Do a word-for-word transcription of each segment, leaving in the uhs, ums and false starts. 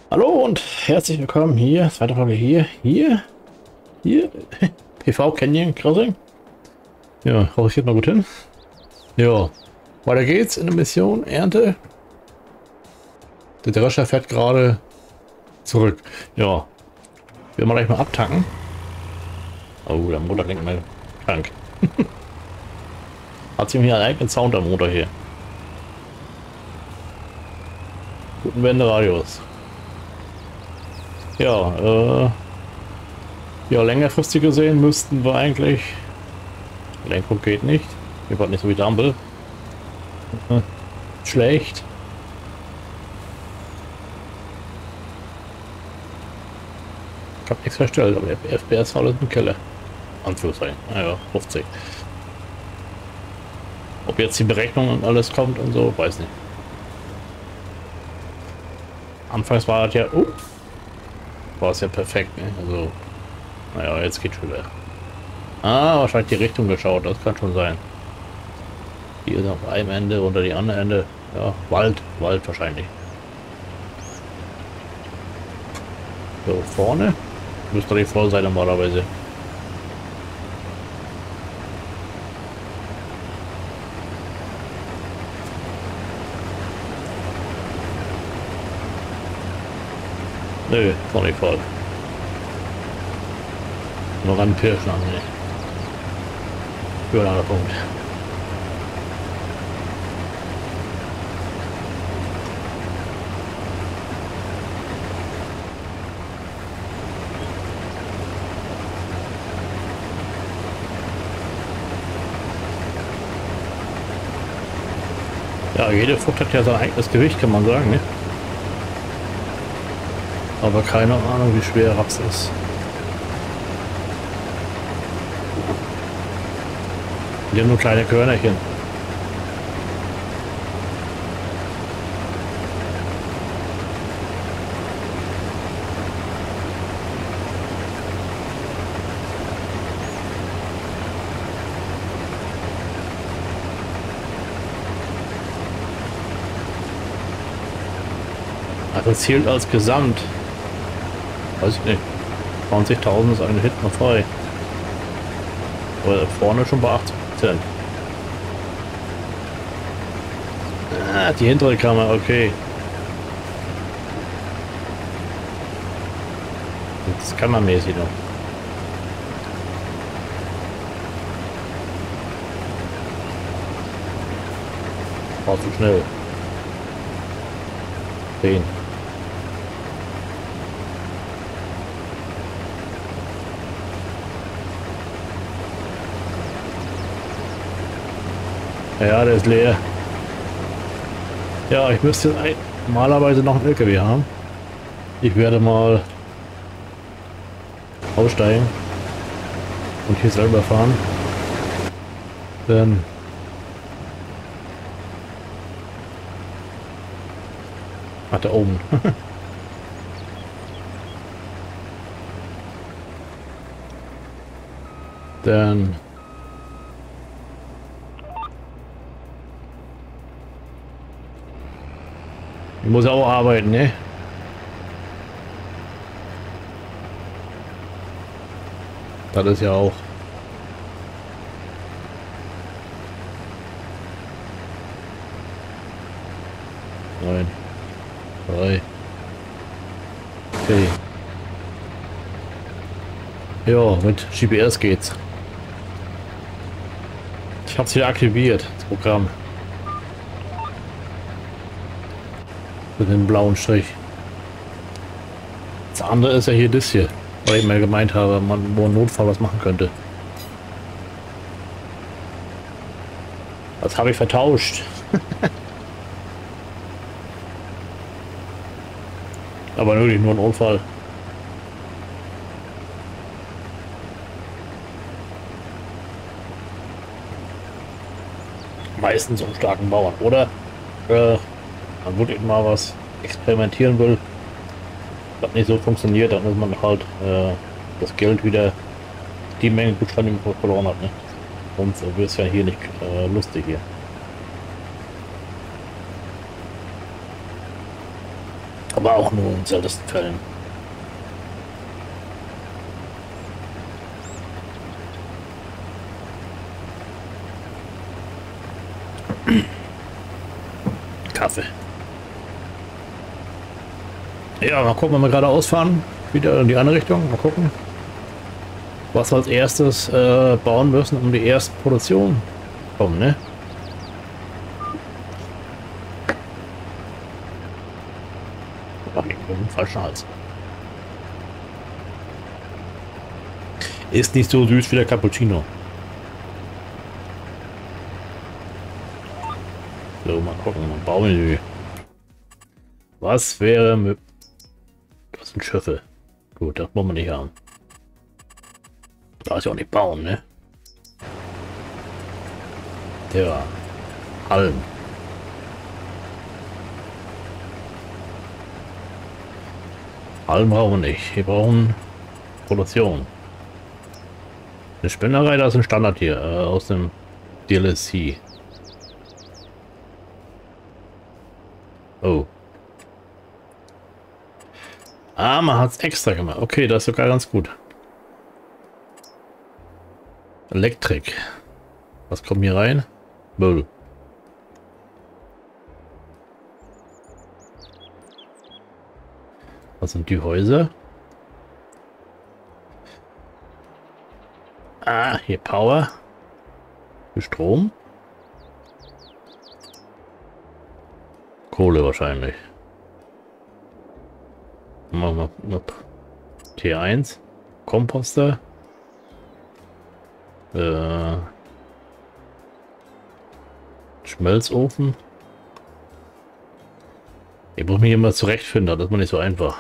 Hallo und herzlich willkommen hier, zweite Folge hier, hier, hier, P V Canyon Crossing. Ja, hoffe ich geht mal gut hin. Ja, weiter geht's in der Mission Ernte. Der Drescher fährt gerade zurück. Ja, wir mal gleich mal abtanken. Oh, der Motor klingt mal krank. Hat sich hier einen eigenen Sound am Motor hier. Guten Wenderadius. Ja, äh, ja, längerfristig gesehen müssten wir eigentlich. Lenkung geht nicht. Hier war nicht so wie Dumble. Äh, schlecht. Ich hab nichts verstellt, aber der F P S war alles im Keller. Anführungszeichen. Naja, fünfzig. Ob jetzt die Berechnung und alles kommt und so, weiß nicht. Anfangs war das ja. Uh, war es ja perfekt, ne? Also. Naja, jetzt geht schon wieder. Ah, wahrscheinlich die Richtung geschaut, das kann schon sein. Hier ist auf einem Ende unter die andere Ende. Ja, Wald, Wald wahrscheinlich. So, vorne müsste die voll sein normalerweise. Nö, ist noch nicht voll. Noch ein Pirschen an sich. Für einen Punkt. Ja, jede Frucht hat ja sein eigenes Gewicht, kann man sagen, ne? Aber keine Ahnung, wie schwer Raps ist. Hier nur kleine Körnerchen. Also zählt als Gesamt. Weiß ich nicht. zwanzigtausend ist eine Hit noch frei. Aber vorne schon bei achtzig Prozent. Ah, die hintere Kammer, okay. Das ist kammermäßig noch. War zu schnell. zehn. Ja, der ist leer. Ja, ich müsste normalerweise noch einen L K W haben. Ich werde mal aussteigen und hier selber fahren. Dann ach, da oben. Dann ich muss auch arbeiten, ne? Das ist ja auch. Neun. Drei. Okay. Ja, mit G P S geht's. Ich hab's wieder aktiviert, das Programm. Mit dem blauen Strich. Das andere ist ja hier das hier, weil ich mal gemeint habe, man wo ein Notfall was machen könnte. Das habe ich vertauscht. Aber wirklich nur ein Unfall. Meistens um starken Bauern, oder? Äh, man wirklich mal was experimentieren will, das nicht so funktioniert, dann ist man halt äh, das Geld wieder die Menge Gutscheine, die man verloren hat. Ne? Sonst wird es ja hier nicht äh, lustig hier. Aber auch nur in seltensten Fällen. Kaffee. Ja, mal gucken, wenn wir gerade ausfahren. Wieder in die andere Richtung. Mal gucken, was wir als erstes äh, bauen müssen, um die erste Produktion zu kommen, ne? Ach, ich bin im falschen Hals. Ist nicht so süß wie der Cappuccino. So, mal gucken, mal Baumenü. Was wäre mit... Das sind Schiffe. Gut, das wollen wir nicht haben. Da ist ja auch nicht bauen, ne? Ja. Halm. Halm brauchen wir nicht. Wir brauchen Produktion. Eine Spinnerei, das ist ein Standard hier, äh, aus dem D L C. Oh. Ah, man hat es extra gemacht. Okay, das ist sogar ganz gut. Elektrik. Was kommt hier rein? Müll. Was sind die Häuser? Ah, hier Power. Für Strom. Kohle wahrscheinlich. Machen wir T eins. Komposter. Äh, Schmelzofen. Ich muss mich immer zurechtfinden, das ist mal nicht so einfach.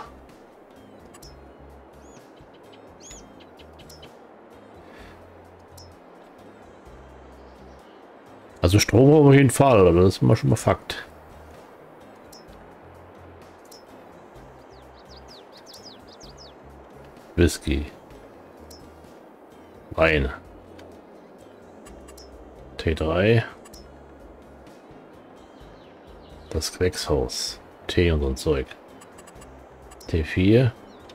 Also Strom auf jeden Fall, aber das ist immer schon mal Fakt. Whisky. Wein. T drei. Das Gewächshaus. Tee und so ein Zeug. T vier.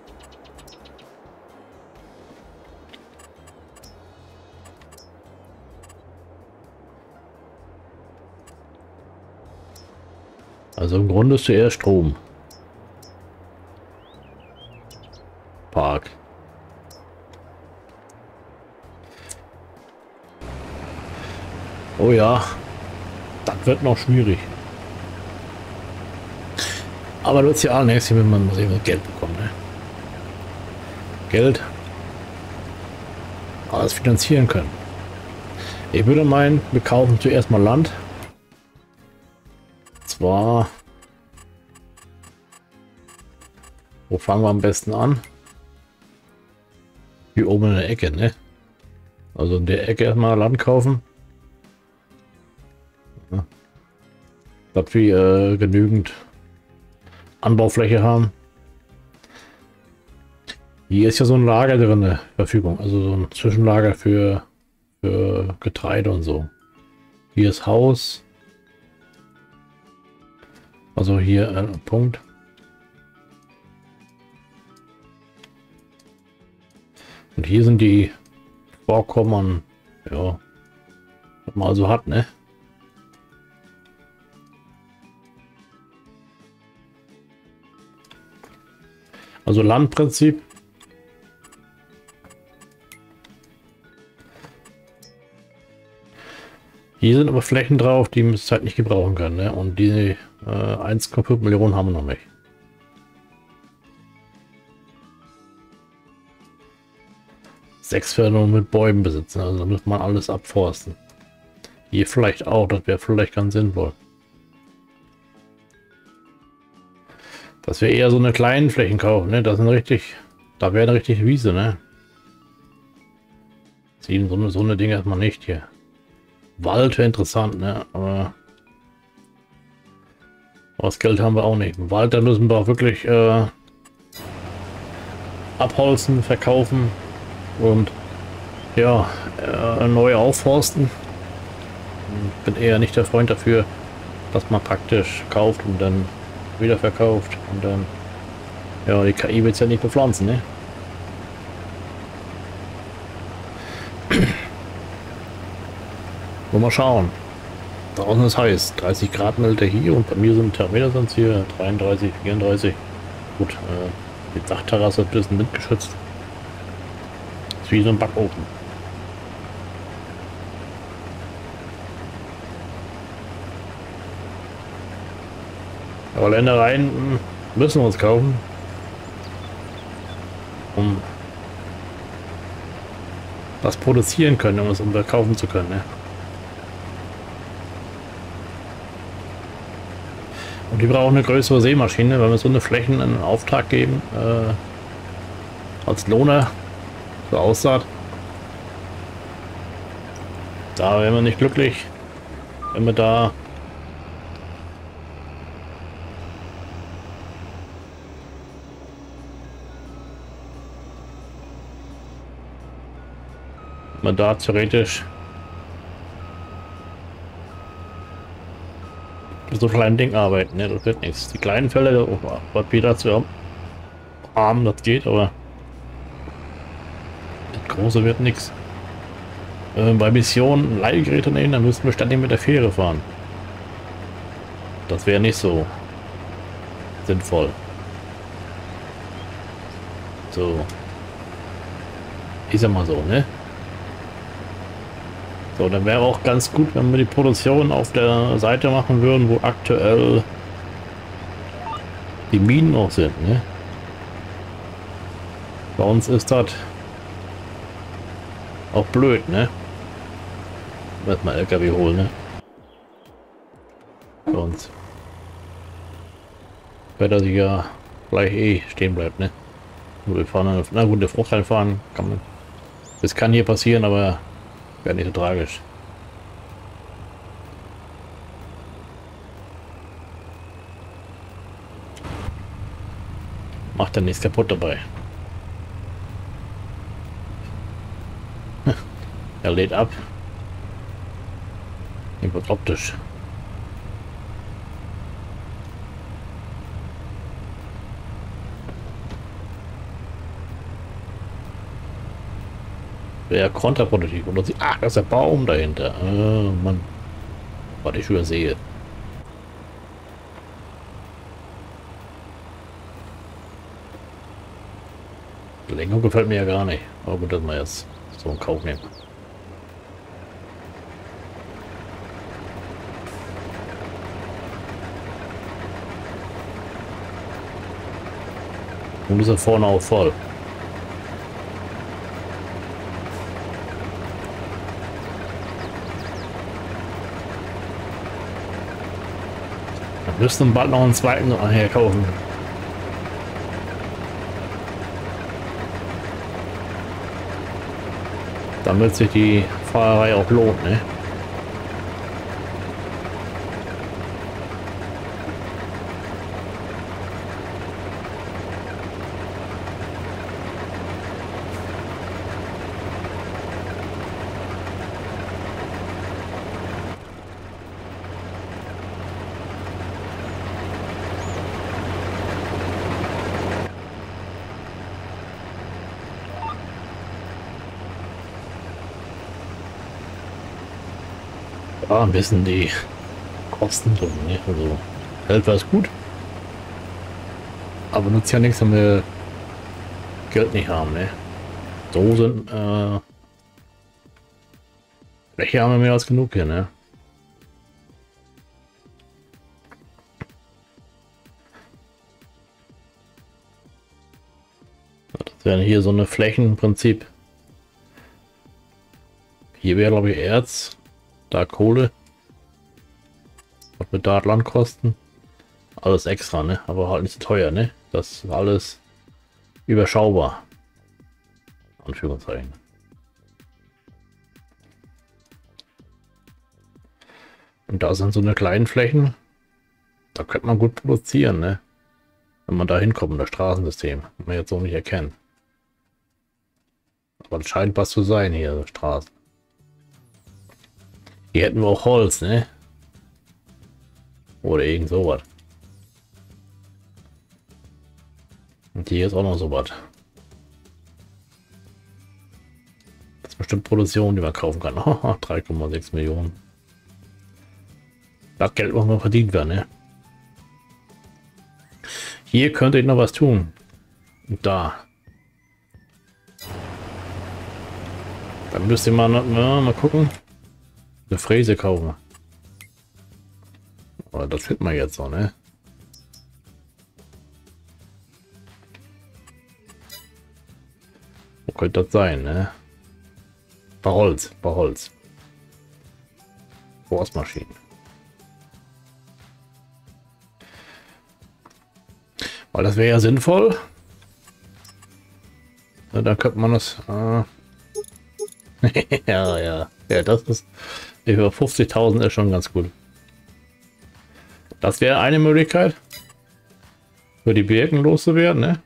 Also im Grunde ist zuerst Strom. Park. Oh ja, das wird noch schwierig. Aber du hast ja auch nächstes Jahr, wenn man muss Geld bekommen, ne? Geld. Alles finanzieren können. Ich würde meinen, wir kaufen zuerst mal Land. Zwar, wo fangen wir am besten an? Hier oben in der Ecke, ne? Also in der Ecke erstmal Land kaufen. Ja. Dass wir äh, genügend Anbaufläche haben. Hier ist ja so ein Lager drin, ne? Verfügung, also so ein Zwischenlager für, für Getreide und so. Hier ist Haus. Also hier äh, Punkt. Und hier sind die Vorkommen, ja, was man also hat, ne? Also Landprinzip. Hier sind aber Flächen drauf, die wir halt nicht gebrauchen können, ne? Und die äh, eins Komma fünf Millionen haben wir noch nicht. Sechs Felder mit Bäumen besitzen, also da muss man alles abforsten. Hier vielleicht auch, das wäre vielleicht ganz sinnvoll. Dass wir eher so eine kleinen Flächen kaufen, ne? Das sind richtig, da wäre eine richtig Wiese, ne? Ziehen so eine, so eine Dinge erstmal nicht hier. Wald wäre interessant, ne? Aber das Geld haben wir auch nicht. Im Wald, da müssen wir auch wirklich äh, abholzen, verkaufen und ja, äh, neu aufforsten. Ich bin eher nicht der Freund dafür, dass man praktisch kauft und dann wieder verkauft und dann, ja, die K I wird es ja nicht bepflanzen, ne? Wollen wir schauen. Draußen ist heiß, dreißig Grad meldet er hier und bei mir sind Thermometer sonst hier dreiunddreißig, vierunddreißig. Gut, äh, die Dachterrasse ist ein bisschen windgeschützt. Ist wie so ein Backofen. Aber Ländereien müssen wir uns kaufen, um was produzieren können, um es um verkaufen zu können. Ne? Und die brauchen eine größere Sämaschine, weil wir so eine Flächen einen Auftrag geben, äh, als Lohner, so Aussaat. Da wären wir nicht glücklich, wenn wir da wenn wir da theoretisch mit so kleinen Ding arbeiten, ne? Das wird nichts. Die kleinen Fälle, was wir dazu haben, das geht, aber das große wird nichts. Äh, bei Missionen Leihgeräte nehmen, dann müssten wir ständig mit der Fähre fahren. Das wäre nicht so sinnvoll. So. Ist ja mal so, ne? So, dann wäre auch ganz gut, wenn wir die Produktion auf der Seite machen würden, wo aktuell die Minen noch sind, ne? Bei uns ist das auch blöd, ne? Mal L K W holen, ne? Bei uns. Weil er sich ja gleich eh stehen bleibt, ne? Wir fahren, na gut, der Frucht reinfahren kann man. Das kann hier passieren, aber wäre nicht so tragisch. Macht er nichts kaputt dabei. Er lädt ab. Irgendwas optisch. Wäre kontraproduktiv. Oder sie. Ach, das ist der Baum dahinter. Oh, Mann. Was ich übersehe. Die Lenkung gefällt mir ja gar nicht. Aber gut, dass wir jetzt so einen Kauf nehmen. Nun ist er vorne auch voll. Wir müssen bald noch einen zweiten herkaufen. Damit sich die Fahrerei auch lohnt, ne? Ja, ein bisschen die Kosten drin, ne? Also Geld war es gut, aber nutzt ja nichts, wenn wir Geld nicht haben, ne? So sind äh, Fläche haben wir mehr als genug hier, ne? Das wären hier so eine Flächen im Prinzip. Hier wäre glaube ich Erz. Da Kohle. Was wird da Land kosten? Alles extra, ne? Aber halt nicht so teuer, ne? Das ist alles überschaubar. Anführungszeichen. Und da sind so eine kleinen Flächen. Da könnte man gut produzieren, ne? Wenn man da hinkommt, das Straßensystem. Kann man jetzt so nicht erkennen. Aber es scheint was zu sein hier, so Straßen. Hier hätten wir auch Holz, ne? Oder irgend sowas. Und hier ist auch noch so was. Das ist bestimmt Produktion, die man kaufen kann. drei Komma sechs Millionen. Das Geld muss noch verdient werden, ne? Hier könnte ich noch was tun. Und da. Dann müsste man mal, mal gucken. Eine Fräse kaufen. Aber das findet man jetzt noch, ne? Wo könnte das sein, ne? Bei Holz, bei Holz. Forstmaschinen. Weil das wäre ja sinnvoll. Ja, da könnte man das... Äh ja, ja. Ja, das ist... Über fünfzigtausend ist schon ganz gut. Das wäre eine Möglichkeit. Für die Birken loszuwerden, ne?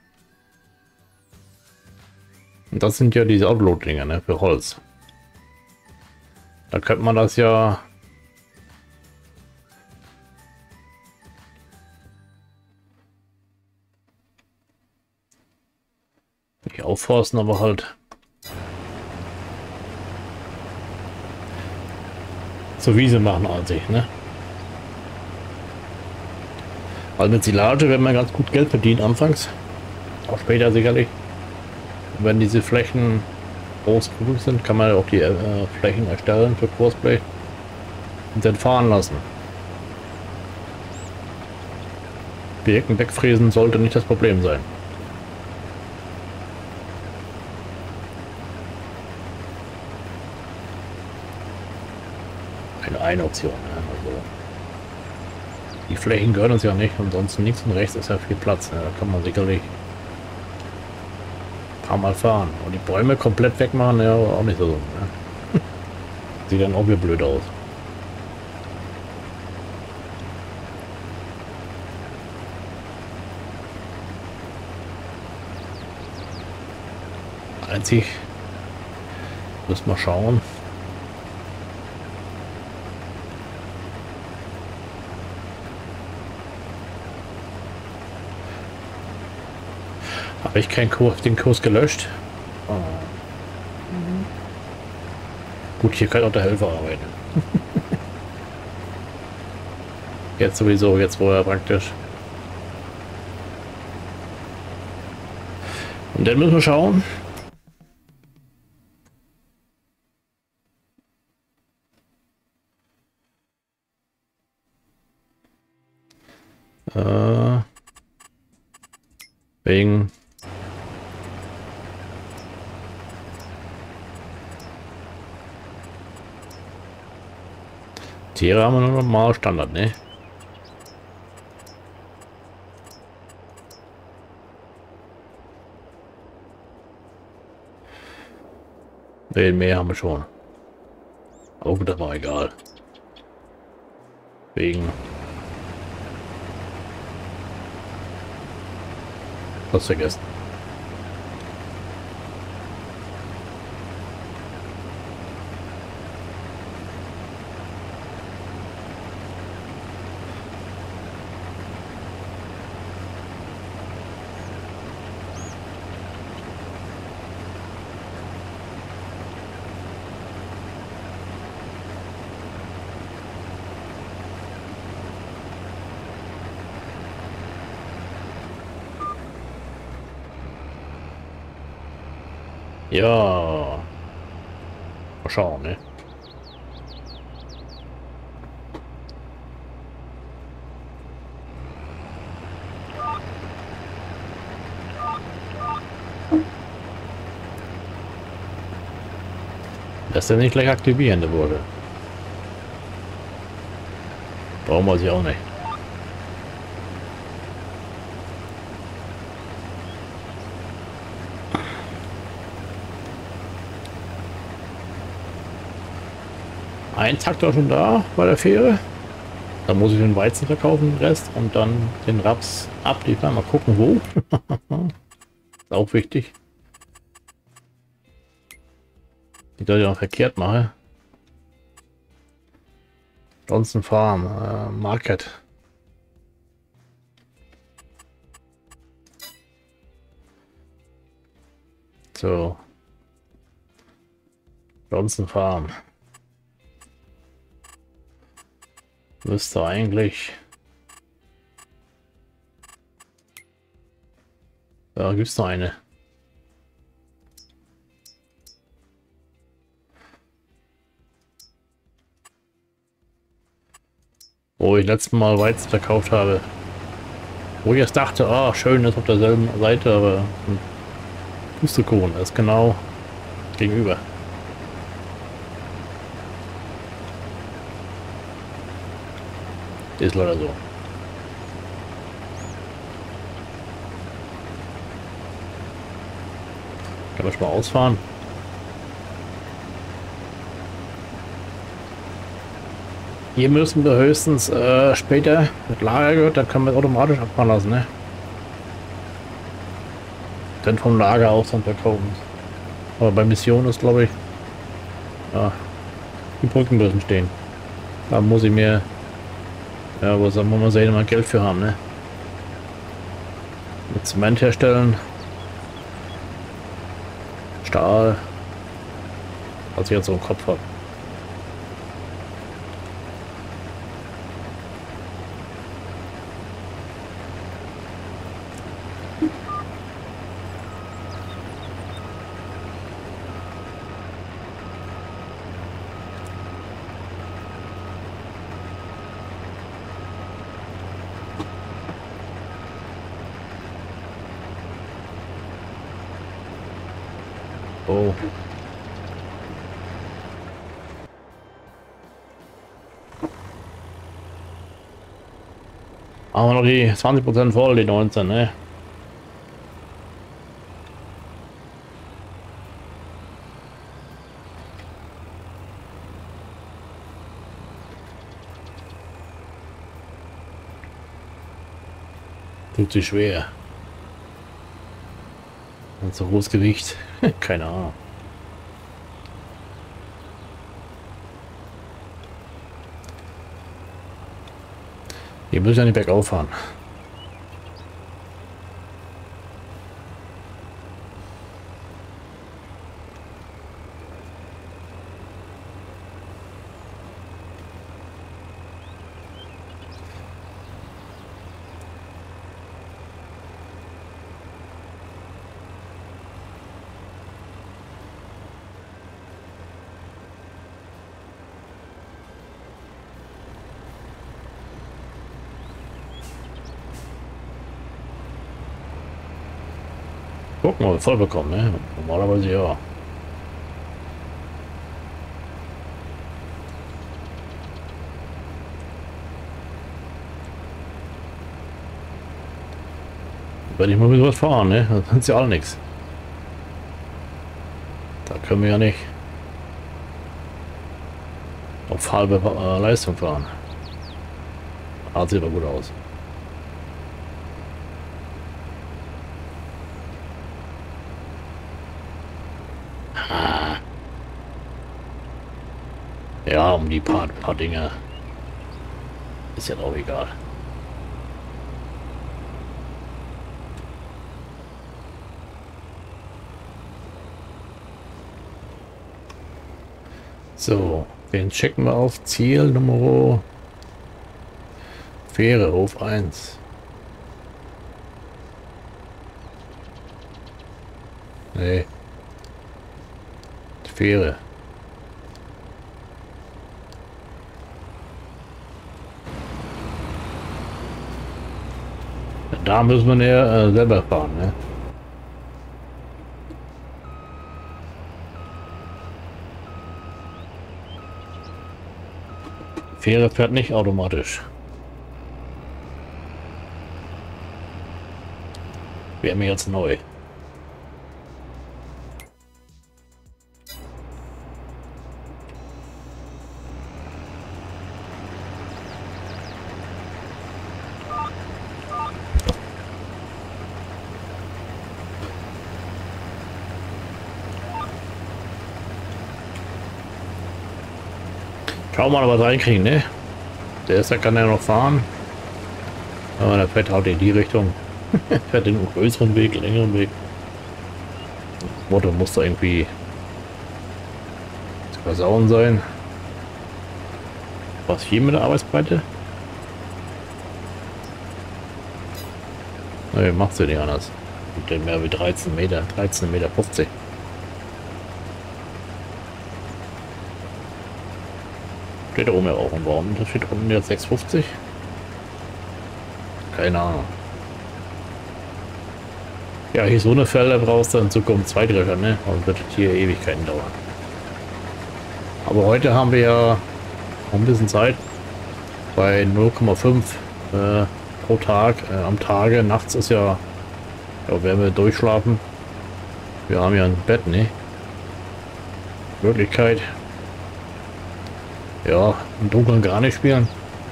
Und das sind ja diese Outload-Dinger, ne? Für Holz. Da könnte man das ja... nicht aufforsten, aber halt... zur Wiese machen an sich, ne? Weil mit Silage werden wir ganz gut Geld verdienen anfangs. Auch später sicherlich. Wenn diese Flächen groß genug sind, kann man auch die äh, Flächen erstellen für Kursblech und dann fahren lassen. Birken wegfräsen sollte nicht das Problem sein. Eine, eine Option. Ne? Also die Flächen gehören uns ja nicht, ansonsten links und rechts ist ja viel Platz. Ne? Da kann man sicherlich ein paar Mal fahren. Und die Bäume komplett wegmachen, ja auch nicht so. Ne? Sieht dann auch wieder blöd aus. Einzig müssen wir schauen. Habe ich keinen Kurs, den Kurs gelöscht? Oh. Mhm. Gut, hier kann auch der Helfer arbeiten. Jetzt sowieso, jetzt wo er praktisch. Und dann müssen wir schauen. Äh, wegen Tiere haben wir nur normal Standard, ne? Ne, mehr haben wir schon. Aber gut, das war egal. Wegen was vergessen. Ja. Mal schauen, ne? Lässt er nicht gleich aktivieren, der wurde. Brauchen wir sie auch nicht. Ein Traktor schon da bei der Fähre. Da muss ich den Weizen verkaufen, den Rest, und dann den Raps abliefern. Mal gucken, wo. Ist auch wichtig. Die soll ich auch verkehrt mache. Johnson Farm, äh, Market. So. Johnson Farm. Müsste eigentlich... Da gibt es noch eine. Wo ich letztes Mal Weizen verkauft habe. Wo ich erst dachte, ah, schön, ist auf derselben Seite, aber ein Pustekuchen ist genau gegenüber. Ist leider so. Kann ich mal ausfahren? Hier müssen wir höchstens äh, später mit Lager gehört, dann können wir es automatisch abfahren lassen, ne? Dann vom Lager aus dann verkaufen. Aber bei Mission ist, glaube ich, ja, die Brücken müssen stehen. Da muss ich mir, ja, wo soll man mal sehen, mal Geld für haben, ne? Mit Zement herstellen. Stahl. Was ich jetzt so im Kopf habe. Oh. Aber noch die zwanzig Prozent voll, die neunzehn, ne? Tut sich schwer. Und so großes Gewicht. Keine Ahnung. Hier muss ich ja nicht bergauf fahren. Gucken, ob wir voll bekommen, ne? Normalerweise ja. Wenn ich mal mit was fahren, ne? Das ist ja auch nichts. Da können wir ja nicht auf halbe äh, Leistung fahren. Ah, sieht aber gut aus. Ja, um die paar, paar Dinge ist ja auch egal. So, den checken wir auf Ziel Nummer Fähre, Hof eins. Nee. Fähre. Da müssen wir näher äh, selber fahren, ne? Fähre fährt nicht automatisch. Wäre mir jetzt neu. Schauen wir mal, was reinkriegen, ne? Der ist, kann ja noch fahren. Aber der fährt halt in die Richtung. Fährt den größeren Weg, den längeren Weg. Motto muss da irgendwie zu versauen sein. Was hier mit der Arbeitsbreite? Ne, macht sie nicht anders. Mit dem mehr wie dreizehn Meter, dreizehn Meter fünfzig. Steht da oben ja auch. Und warum? Da steht unten jetzt sechs fünfzig. Keine Ahnung. Ja, hier so eine Felder brauchst du in Zukunft zwei Drescher, ne? Und wird hier Ewigkeiten dauern. Aber heute haben wir ja noch ein bisschen Zeit. Bei null Komma fünf äh, pro Tag äh, am Tage. Nachts ist ja, ja, werden wir durchschlafen. Wir haben ja ein Bett, ne? Möglichkeit. Ja, im Dunkeln gar nicht spielen.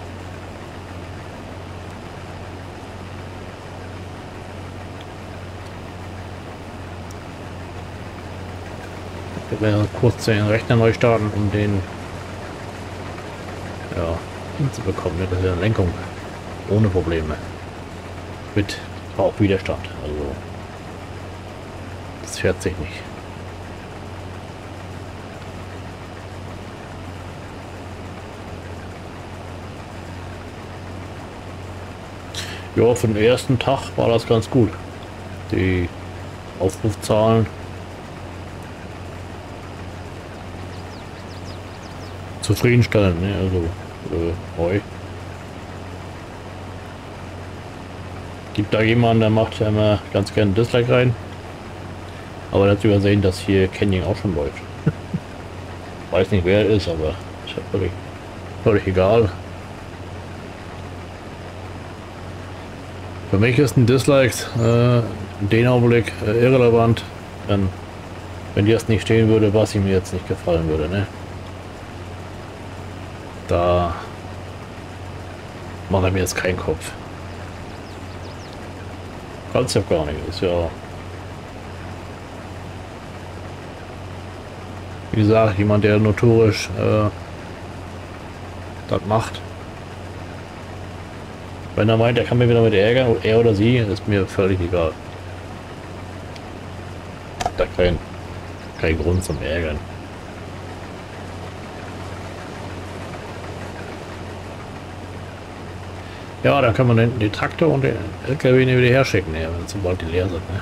Ich werde kurz den Rechner neu starten, um den ja, hinzubekommen. Das ist ja eine Lenkung ohne Probleme. Mit auch Widerstand. Also das fährt sich nicht. Ja, für den ersten Tag war das ganz gut. Die Aufrufzahlen zufriedenstellend, ne? Also äh, neu. Gibt da jemanden, der macht ja immer ganz gerne Dislike rein. Aber dazu übersehen, dass hier Canyon auch schon läuft. Weiß nicht, wer er ist, aber ist ja völlig, völlig egal. Für mich ist ein Dislike äh, in dem Augenblick äh, irrelevant, denn wenn die erst nicht stehen würde, was ihm jetzt nicht gefallen würde, ne? Da macht er mir jetzt keinen Kopf. Kannst ja gar nicht, ist ja wie gesagt jemand, der notorisch äh, das macht. Wenn er meint, er kann mir wieder mit ärgern, er oder sie, ist mir völlig egal. Da kein, kein Grund zum Ärgern. Ja, dann kann man den, den Traktor und den L K W wieder herschicken, ja, wenn sobald die leer sind. Ne?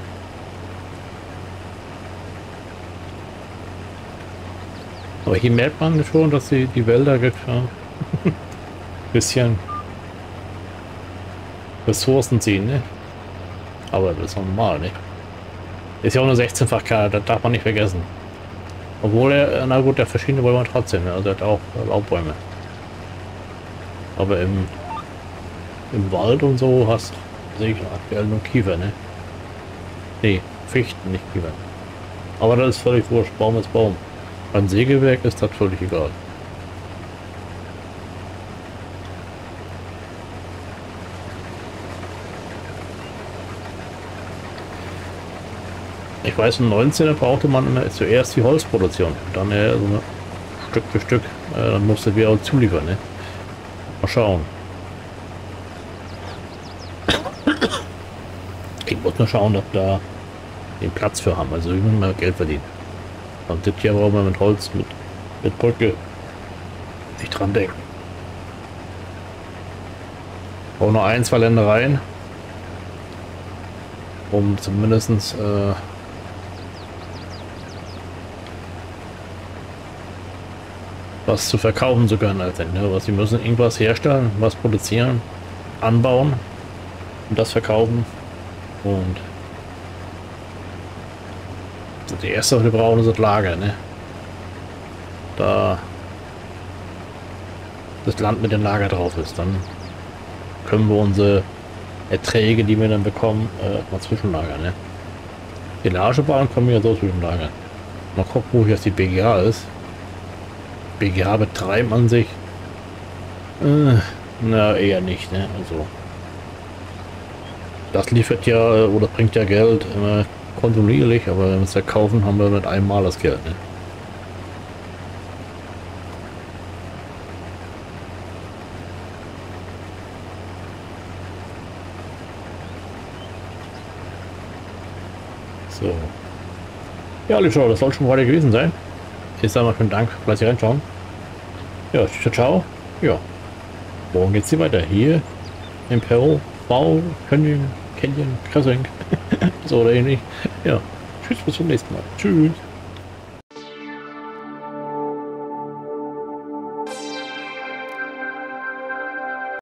Aber hier merkt man schon, dass die, die Wälder ja, ein bisschen Ressourcen ziehen, ne? Aber das ist normal, ne? Ist ja auch nur sechzehnfach K, das darf man nicht vergessen. Obwohl er, na gut, der verschiedene Bäume trotzdem, ne? Also er hat auch Laubbäume. Aber im, im Wald und so hast sehe ich aktuell nur Kiefer, ne? Nee, Fichten, nicht Kiefer. Aber das ist völlig wurscht, Baum ist Baum. Beim Sägewerk ist das völlig egal. Ich weiß, im neunzehner brauchte man immer zuerst die Holzproduktion, dann äh, so eine Stück für Stück, äh, dann musste wir auch zuliefern, ne? Mal schauen. Ich muss mal schauen, ob da den Platz für haben, also wir müssen mal Geld verdienen. Und das hier brauchen wir mit Holz, mit, mit Brücke nicht dran denken. Auch noch ein, zwei Ländereien, um zumindest äh, was zu verkaufen zu können. Also, ne? Was sie müssen irgendwas herstellen, was produzieren, anbauen und das verkaufen. Und die erste, was wir brauchen, ist das Lager, ne? Da das Land mit dem Lager drauf ist, dann können wir unsere Erträge, die wir dann bekommen, äh, mal zwischenlagern, ne? Die Lagebahn können wir ja so zwischenlagern. Mal gucken, wo jetzt die B G A ist. B G A betreiben an sich. Äh, na, eher nicht, ne? Also. Das liefert ja, oder bringt ja Geld immer kontinuierlich, aber wenn wir es verkaufen, haben wir mit einem Mal das Geld, ne? So. Ja, alle Zuschauer, das soll schon weiter gewesen sein. Ich sage mal vielen Dank, fleißig reinschauen. Ja, ciao, ciao. Ja, morgen geht's hier weiter. Hier im Peru, V, Canyon, Canyon, Crossing. So oder ähnlich. Ja, tschüss, bis zum nächsten Mal. Tschüss.